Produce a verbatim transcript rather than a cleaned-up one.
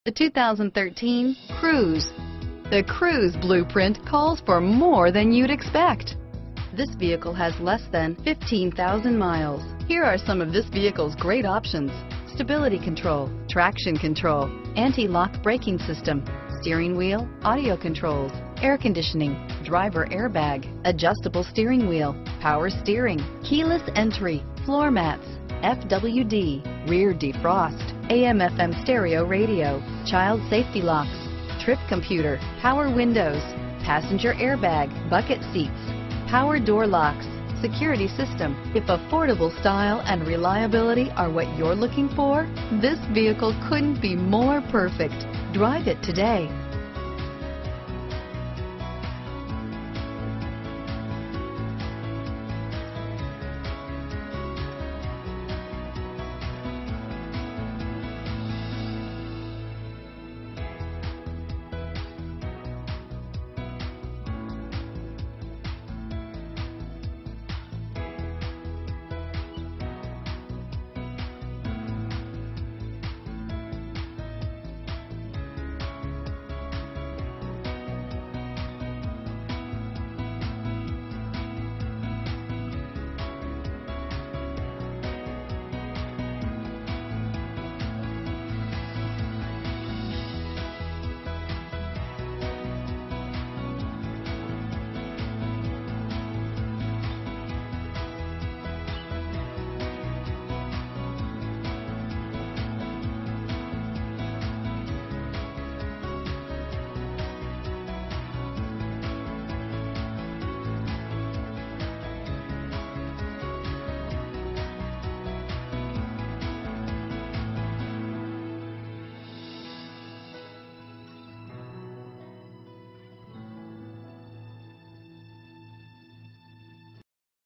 The two thousand thirteen Cruze. The Cruze blueprint calls for more than you'd expect. This vehicle has less than fifteen thousand miles. Here are some of this vehicle's great options: stability control, traction control, anti-lock braking system, steering wheel audio controls, air conditioning, driver airbag, adjustable steering wheel, power steering, keyless entry, floor mats, F W D, rear defrost, A M F M stereo radio, child safety locks, trip computer, power windows, passenger airbag, bucket seats, power door locks, security system. If affordable style and reliability are what you're looking for, this vehicle couldn't be more perfect. Drive it today.